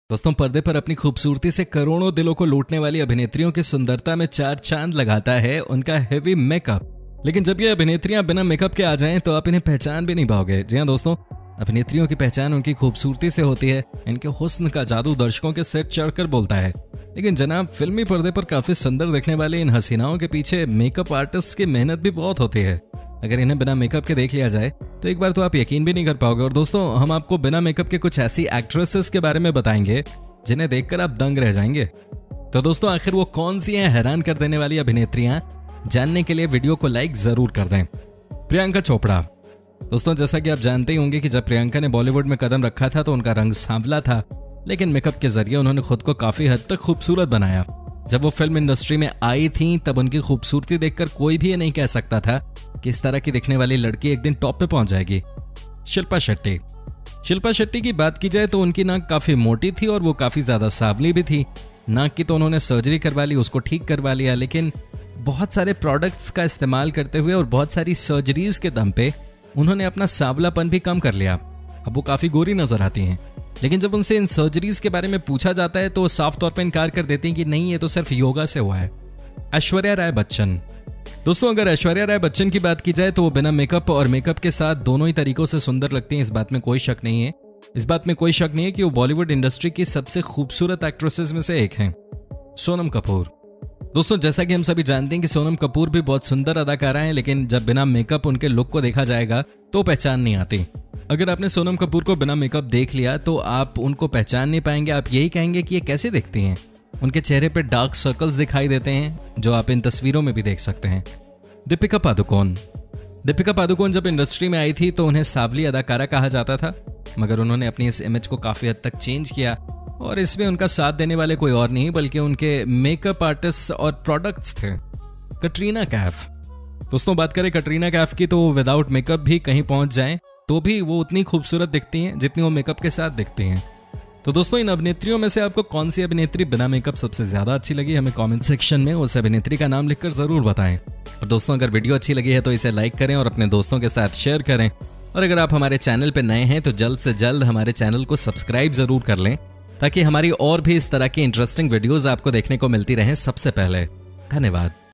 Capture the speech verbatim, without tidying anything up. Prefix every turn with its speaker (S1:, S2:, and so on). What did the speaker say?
S1: दोस्तों, पर्दे पर अपनी खूबसूरती से करोड़ों दिलों को लूटने वाली अभिनेत्रियों की सुंदरता में चार चांद लगाता है उनका हेवी मेकअप। लेकिन जब ये अभिनेत्रियां बिना मेकअप के आ जाएं तो आप इन्हें पहचान भी नहीं पाओगे। जी हाँ दोस्तों, अभिनेत्रियों की पहचान उनकी खूबसूरती से होती है। इनके हुस्न का जादू दर्शकों के सिर चढ़कर बोलता है। लेकिन जनाब, फिल्मी पर्दे पर काफी सुंदर दिखने वाली इन हसीनाओं के पीछे मेकअप आर्टिस्ट की मेहनत भी बहुत होती है। अगर इन्हें बिना मेकअप के देख लिया जाए तो एक बार तो आप यकीन भी नहीं कर पाओगे। और दोस्तों, हम आपको बिना मेकअप के कुछ ऐसी एक्ट्रेसेस के बारे में बताएंगे जिन्हें देखकर आप दंग रह जाएंगे। तो दोस्तों, आखिर वो कौन सी हैं हैरान कर देने वाली अभिनेत्रियां, जानने के लिए वीडियो को लाइक जरूर कर दें। प्रियंका चोपड़ा। दोस्तों, जैसा कि आप जानते ही होंगे कि जब प्रियंका ने बॉलीवुड में कदम रखा था तो उनका रंग सांवला था, लेकिन मेकअप के जरिए उन्होंने खुद को काफी हद तक खूबसूरत बनाया। जब वो फिल्म इंडस्ट्री में आई थी तब उनकी खूबसूरती देखकर कोई भी ये नहीं कह सकता था कि इस तरह की दिखने वाली लड़की एक दिन टॉप पे पहुंच जाएगी। शिल्पा शेट्टी। शिल्पा शेट्टी की बात की जाए तो उनकी नाक काफी मोटी थी और वो काफी ज्यादा सांवली भी थी। नाक की तो उन्होंने सर्जरी करवा ली, उसको ठीक करवा लिया, लेकिन बहुत सारे प्रोडक्ट्स का इस्तेमाल करते हुए और बहुत सारी सर्जरीज के दम पे उन्होंने अपना सांवलापन भी कम कर लिया। अब वो काफी गोरी नजर आती हैं। लेकिन जब उनसे इन सर्जरीज के बारे में पूछा जाता है तो वो साफ तौर पर इनकार कर देती हैं कि नहीं, ये तो सिर्फ योगा से हुआ है। ऐश्वर्या राय बच्चन। दोस्तों, अगर ऐश्वर्या राय बच्चन की बात की जाए तो वो बिना मेकअप और मेकअप के साथ दोनों ही तरीकों से सुंदर लगती हैं। इस बात में कोई शक नहीं है। इस बात में कोई शक नहीं है कि वो बॉलीवुड इंडस्ट्री की सबसे खूबसूरत एक्ट्रेसेस में से एक हैं। सोनम कपूर। दोस्तों, जैसा कि हम सभी जानते हैं कि सोनम कपूर भी बहुत सुंदर अदाकारा हैं, लेकिन जब बिना मेकअप उनके लुक को देखा जाएगा तो पहचान नहीं आती। अगर आपने सोनम कपूर को बिना मेकअप देख लिया तो आप उनको पहचान नहीं पाएंगे। आप यही कहेंगे कि ये कैसे दिखती हैं। उनके चेहरे पे डार्क सर्कल्स दिखाई देते हैं, जो आप इन तस्वीरों में भी देख सकते हैं। दीपिका पादुकोण। दीपिका पादुकोण जब इंडस्ट्री में आई थी तो उन्हें सावली अदाकारा कहा जाता था, मगर उन्होंने अपनी इस इमेज को काफी हद तक चेंज किया और इसमें उनका साथ देने वाले कोई और नहीं बल्कि उनके मेकअप आर्टिस्ट और प्रोडक्ट्स थे। कटरीना कैफ। दोस्तों, बात करें कटरीना कैफ की तो विदाउट मेकअप भी कहीं पहुंच जाएं तो भी वो उतनी खूबसूरत दिखती हैं जितनी वो मेकअप के साथ दिखती हैं। तो दोस्तों, इन अभिनेत्रियों में से आपको कौन सी अभिनेत्री बिना मेकअप सबसे ज्यादा अच्छी लगी, हमें कमेंट सेक्शन में उस अभिनेत्री का नाम लिखकर जरूर बताएं। और दोस्तों, अगर वीडियो अच्छी लगी है तो इसे लाइक करें और अपने दोस्तों के साथ शेयर करें। और अगर आप हमारे चैनल पर नए हैं तो जल्द से जल्द हमारे चैनल को सब्सक्राइब जरूर कर लें, ताकि हमारी और भी इस तरह की इंटरेस्टिंग वीडियोस आपको देखने को मिलती रहें सबसे पहले। धन्यवाद।